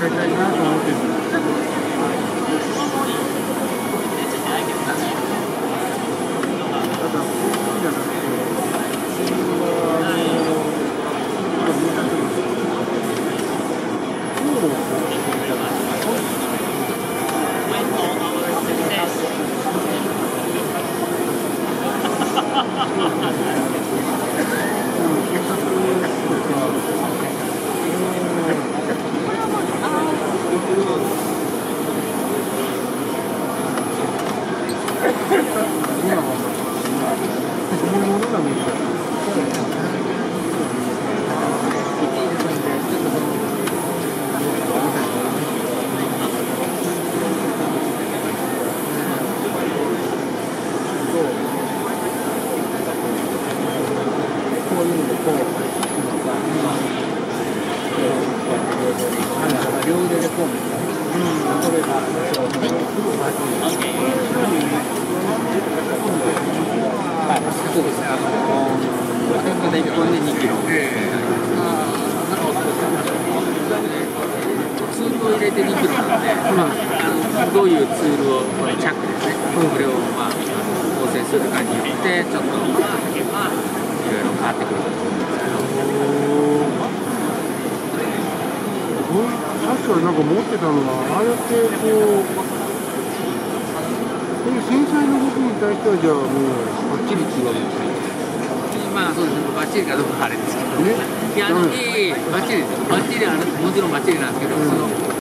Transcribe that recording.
いたいなと思ってる。ただ、好きじゃなくて、自分は見たくない。フォローをじゃない。両腕でこうみたいな。それが、そうですね。1本で2キロ。ツールを入れて2キロなので、どういうツールを、これチャックですね。これを構成するかによって、ちょっといろいろ変わってくると思いますけど。 確かになんか持ってたのは、ああやってこう、こういう繊細な動きに対しては、じゃあもう、バッチリ違うんですね。 まあそうですね、バッチリかどうかあれですけどね。いや、バッチリですよ。バッチリはもちろんバッチリなんですけど、